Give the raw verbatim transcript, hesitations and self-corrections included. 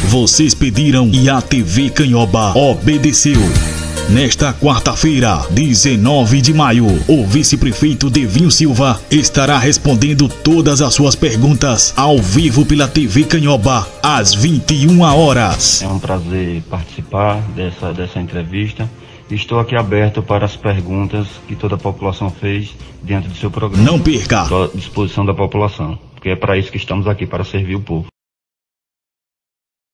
Vocês pediram e a T V Canhoba obedeceu. Nesta quarta-feira, dezenove de maio, o vice-prefeito Devinho Silva estará respondendo todas as suas perguntas ao vivo pela T V Canhoba, às vinte e uma horas. É um prazer participar dessa, dessa entrevista. Estou aqui aberto para as perguntas que toda a população fez dentro do seu programa. Não perca! Estou à disposição da população, porque é para isso que estamos aqui, para servir o povo.